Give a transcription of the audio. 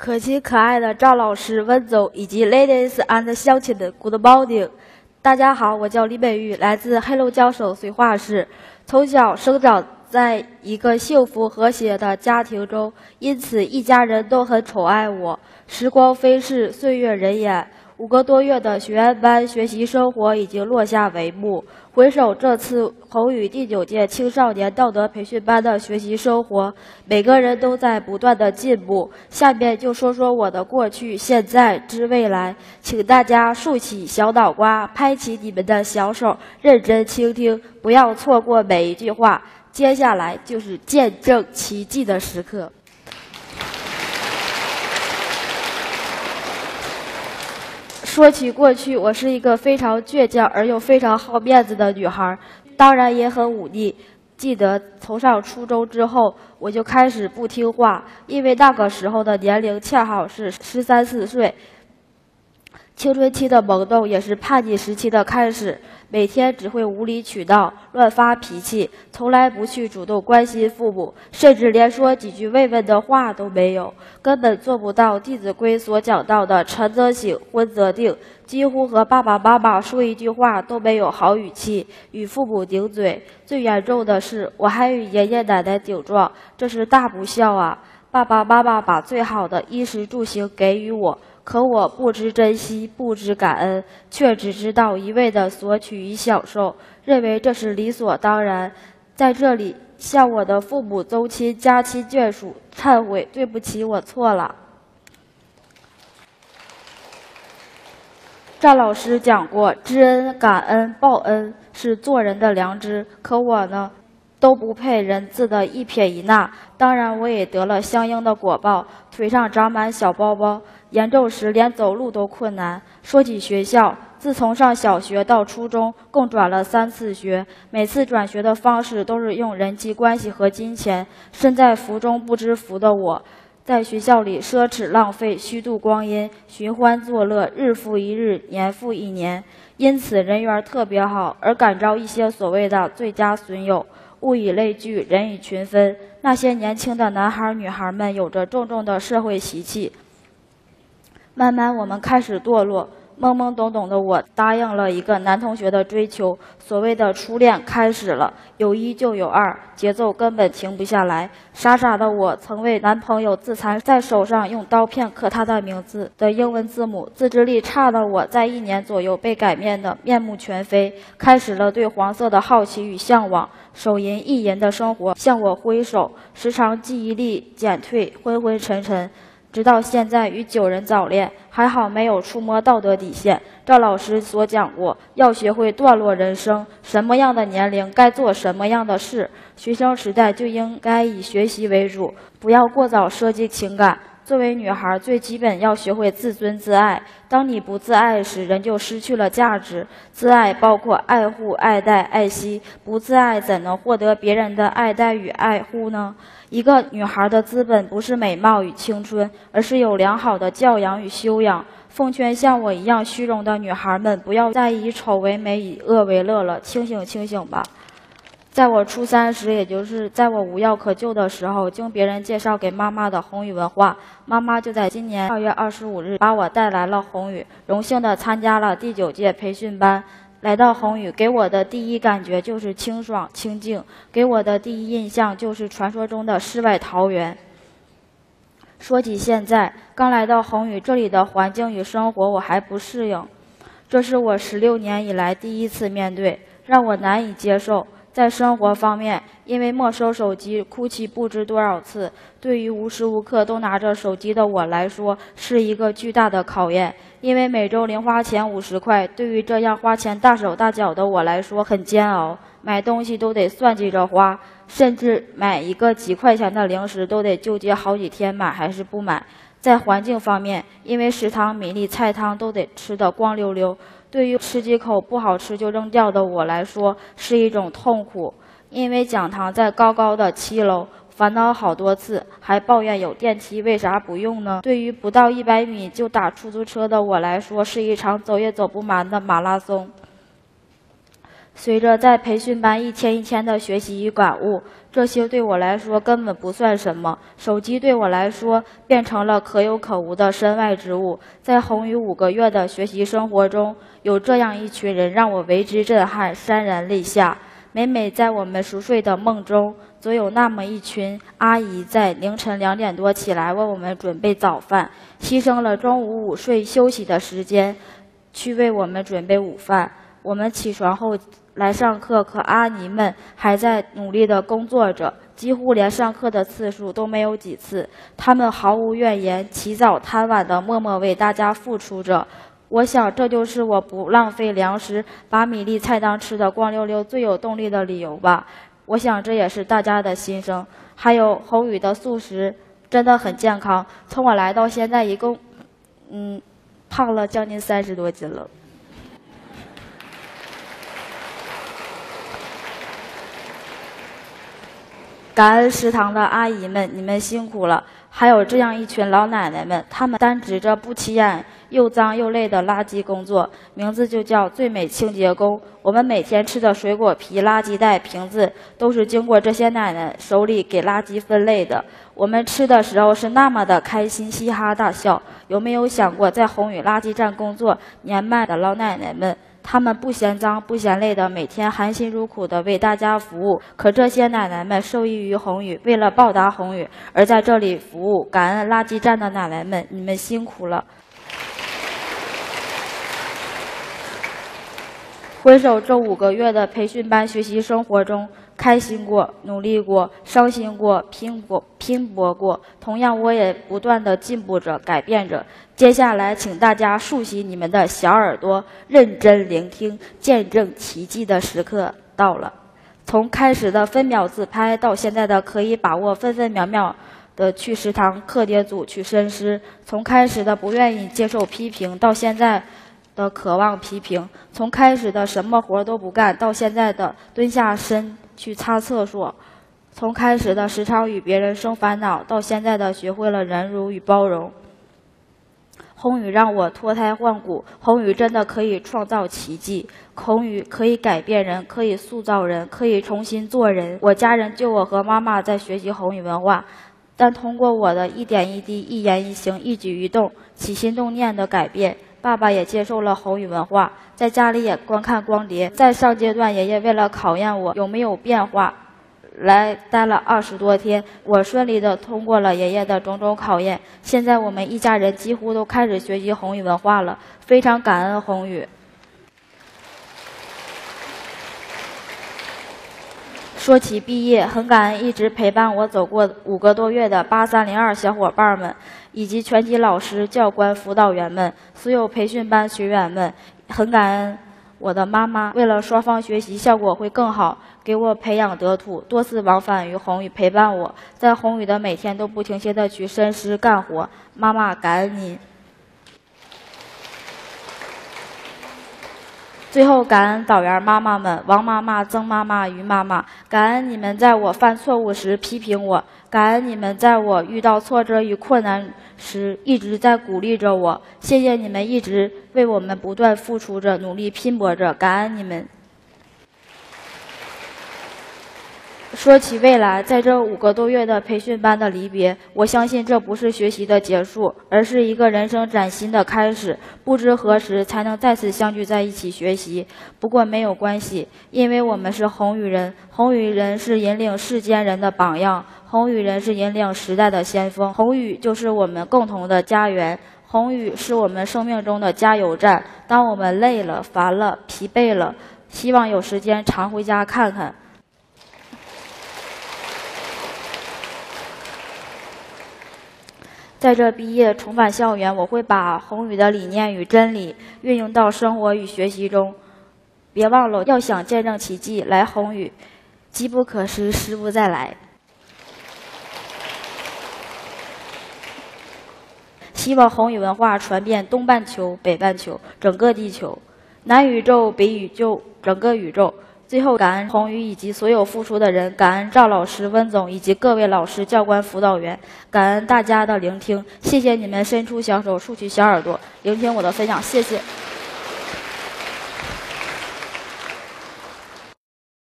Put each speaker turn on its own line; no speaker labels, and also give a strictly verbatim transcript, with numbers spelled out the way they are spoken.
可亲可爱的赵老师、温总以及 Ladies and 乡亲们 ，Good morning！ 大家好，我叫李美玉，来自黑龙江省绥化市，从小生长在一个幸福和谐的家庭中，因此一家人都很宠爱我。时光飞逝，岁月荏苒。五个多月的学员班学习生活已经落下帷幕。回首这次宏宇第九届青少年道德培训班的学习生活，每个人都在不断的进步。下面就说说我的过去、现在之未来，请大家竖起小脑瓜，拍起你们的小手，认真倾听，不要错过每一句话。接下来就是见证奇迹的时刻。说起过去，我是一个非常倔强而又非常好面子的女孩，当然也很忤逆。记得从上初中之后，我就开始不听话，因为那个时候的年龄恰好是十三四岁，青春期的萌动也是叛逆时期的开始。每天只会无理取闹、乱发脾气，从来不去主动关心父母，甚至连说几句慰问的话都没有，根本做不到《弟子规》所讲到的晨则省，昏则定。几乎和爸爸妈妈说一句话都没有好语气，与父母顶嘴。最严重的是，我还与爷爷奶奶顶撞，这是大不孝啊！爸爸妈妈把最好的衣食住行给予我，可我不知珍惜，不知感恩，却只知道一味的索取与享受，认为这是理所当然。在这里，向我的父母、宗亲、家亲眷属忏悔，对不起，我错了。赵老师讲过，知恩、感恩、报恩是做人的良知，可我呢，都不配人字的一撇一捺。当然，我也得了相应的果报，腿上长满小包包。严重时连走路都困难。说起学校，自从上小学到初中，共转了三次学，每次转学的方式都是用人际关系和金钱。身在福中不知福的我，在学校里奢侈浪费、虚度光阴、寻欢作乐，日复一日，年复一年。因此人缘特别好，而感召一些所谓的最佳损友。物以类聚，人以群分。那些年轻的男孩女孩们有着重重的社会习气。慢慢我们开始堕落，懵懵懂懂的我答应了一个男同学的追求，所谓的初恋开始了，有一就有二，节奏根本停不下来。傻傻的我曾为男朋友自残，在手上用刀片刻他的名字的英文字母。自制力差的我在一年左右被改变的面目全非，开始了对黄色的好奇与向往。手淫意淫的生活向我挥手，时常记忆力减退，昏昏沉沉。直到现在与九人早恋，还好没有触摸道德底线。赵老师所讲过，要学会段落人生，什么样的年龄该做什么样的事。学生时代就应该以学习为主，不要过早涉及情感。作为女孩，最基本要学会自尊自爱。当你不自爱时，人就失去了价值。自爱包括爱护、爱戴、爱惜，不自爱怎能获得别人的爱戴与爱护呢？一个女孩的资本不是美貌与青春，而是有良好的教养与修养。奉劝像我一样虚荣的女孩们，不要再以丑为美，以恶为乐了，清醒清醒吧。在我初三时，也就是在我无药可救的时候，经别人介绍给妈妈的宏宇文化，妈妈就在今年二月二十五日把我带来了宏宇，荣幸的参加了第九届培训班。来到宏宇，给我的第一感觉就是清爽清静，给我的第一印象就是传说中的世外桃源。说起现在，刚来到宏宇，这里的环境与生活我还不适应，这是我十六年以来第一次面对，让我难以接受。在生活方面，因为没收手机哭泣不知多少次，对于无时无刻都拿着手机的我来说是一个巨大的考验。因为每周零花钱五十块，对于这样花钱大手大脚的我来说很煎熬，买东西都得算计着花，甚至买一个几块钱的零食都得纠结好几天买还是不买。在环境方面，因为食堂米粒菜汤都得吃得光溜溜，对于吃几口不好吃就扔掉的我来说是一种痛苦。因为讲堂在高高的七楼，烦恼好多次，还抱怨有电梯为啥不用呢？对于不到一百米就打出租车的我来说，是一场走也走不完的马拉松。 随着在培训班一天一天的学习与感悟，这些对我来说根本不算什么。手机对我来说变成了可有可无的身外之物。在宏宇五个月的学习生活中，有这样一群人让我为之震撼，潸然泪下。每每在我们熟睡的梦中，总有那么一群阿姨在凌晨两点多起来为我们准备早饭，牺牲了中午午睡休息的时间，去为我们准备午饭。我们起床后来上课，可阿姨们还在努力地工作着，几乎连上课的次数都没有几次。他们毫无怨言，起早贪晚地默默为大家付出着。我想这就是我不浪费粮食，把米粒菜当吃的光溜溜最有动力的理由吧。我想这也是大家的心声。还有宏宇的素食真的很健康，从我来到现在一共嗯胖了将近三十多斤了。感恩食堂的阿姨们，你们辛苦了。还有这样一群老奶奶们，她们担职着不起眼又脏又累的垃圾工作，名字就叫最美清洁工。我们每天吃的水果皮、垃圾袋、瓶子，都是经过这些奶奶手里给垃圾分类的。我们吃的时候是那么的开心，嘻哈大笑。有没有想过，在宏宇垃圾站工作年迈的老奶奶们，他们不嫌脏不嫌累的，每天含辛茹苦的为大家服务。可这些奶奶们受益于宏宇，为了报答宏宇而在这里服务。感恩垃圾站的奶奶们，你们辛苦了。回首这五个月的培训班学习生活中，开心过，努力过，伤心过，拼搏拼搏过，同样我也不断的进步着，改变着。接下来请大家竖起你们的小耳朵，认真聆听，见证奇迹的时刻到了。从开始的分秒自拍，到现在的可以把握分分秒秒的去食堂课间组去深思，从开始的不愿意接受批评，到现在的渴望批评，从开始的什么活都不干，到现在的蹲下身去擦厕所，从开始的时常与别人生烦恼，到现在的学会了忍辱与包容。宏宇让我脱胎换骨，宏宇真的可以创造奇迹，宏宇可以改变人，可以塑造人，可以重新做人。我家人就我和妈妈在学习宏宇文化，但通过我的一点一滴、一言一行、一举一动、起心动念的改变，爸爸也接受了宏宇文化，在家里也观看光碟。在上阶段，爷爷为了考验我有没有变化，来待了二十多天，我顺利的通过了爷爷的种种考验。现在我们一家人几乎都开始学习宏宇文化了，非常感恩宏宇。说起毕业，很感恩一直陪伴我走过五个多月的八三零二小伙伴们，以及全体老师、教官、辅导员们，所有培训班学员们，很感恩我的妈妈，为了双方学习效果会更好，给我培养得土，多次往返于宏宇陪伴我，在宏宇的每天都不停歇的去深思干活。妈妈，感恩您。最后感恩导员妈妈们，王妈妈、曾妈妈、于妈妈，感恩你们在我犯错误时批评我，感恩你们在我遇到挫折与困难时一直在鼓励着我，谢谢你们一直为我们不断付出着，努力拼搏着，感恩你们。说起未来，在这五个多月的培训班的离别，我相信这不是学习的结束，而是一个人生崭新的开始。不知何时才能再次相聚在一起学习，不过没有关系，因为我们是宏宇人，宏宇人是引领世间人的榜样，宏宇人是引领时代的先锋，宏宇就是我们共同的家园，宏宇是我们生命中的加油站。当我们累了、烦了、疲惫了，希望有时间常回家看看。在这毕业重返校园，我会把宏宇的理念与真理运用到生活与学习中。别忘了，要想见证奇迹，来宏宇，机不可失，失不再来。希望宏宇文化传遍东半球、北半球，整个地球，南宇宙、北宇宙，整个宇宙。最后，感恩宏宇以及所有付出的人，感恩赵老师、温总以及各位老师、教官、辅导员，感恩大家的聆听，谢谢你们伸出小手、竖起小耳朵，聆听我的分享，谢谢。